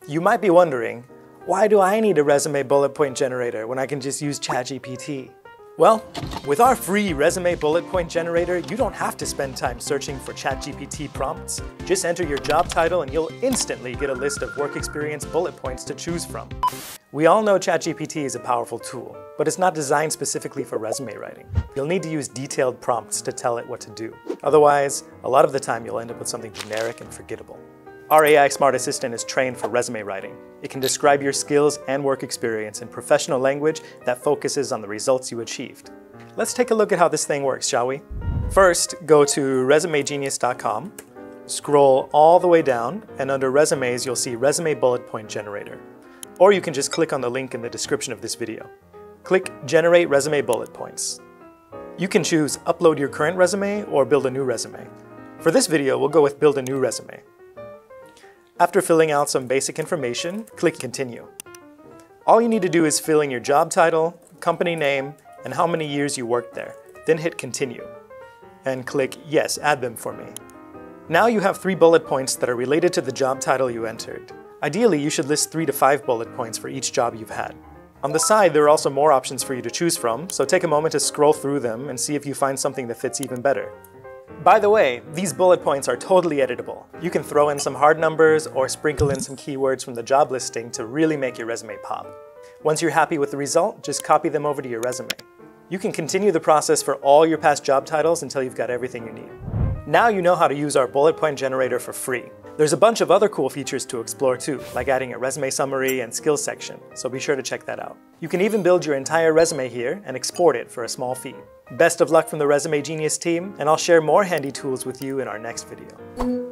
You might be wondering, why do I need a resume bullet point generator when I can just use ChatGPT? Well, with our free resume bullet point generator, you don't have to spend time searching for ChatGPT prompts. Just enter your job title and you'll instantly get a list of work experience bullet points to choose from. We all know ChatGPT is a powerful tool, but it's not designed specifically for resume writing. You'll need to use detailed prompts to tell it what to do. Otherwise, a lot of the time you'll end up with something generic and forgettable. Our AI Smart Assistant is trained for resume writing. It can describe your skills and work experience in professional language that focuses on the results you achieved. Let's take a look at how this thing works, shall we? First, go to resumegenius.com, scroll all the way down, and under Resumes, you'll see Resume Bullet Point Generator. Or you can just click on the link in the description of this video. Click Generate Resume Bullet Points. You can choose Upload your current resume or Build a new resume. For this video, we'll go with Build a new resume. After filling out some basic information, click Continue. All you need to do is fill in your job title, company name, and how many years you worked there. Then hit Continue. And click Yes, add them for me. Now you have 3 bullet points that are related to the job title you entered. Ideally, you should list 3 to 5 bullet points for each job you've had. On the side, there are also more options for you to choose from, so take a moment to scroll through them and see if you find something that fits even better. By the way, these bullet points are totally editable. You can throw in some hard numbers or sprinkle in some keywords from the job listing to really make your resume pop. Once you're happy with the result, just copy them over to your resume. You can continue the process for all your past job titles until you've got everything you need. Now you know how to use our bullet point generator for free. There's a bunch of other cool features to explore too, like adding a resume summary and skills section, so be sure to check that out. You can even build your entire resume here and export it for a small fee. Best of luck from the Resume Genius team, and I'll share more handy tools with you in our next video.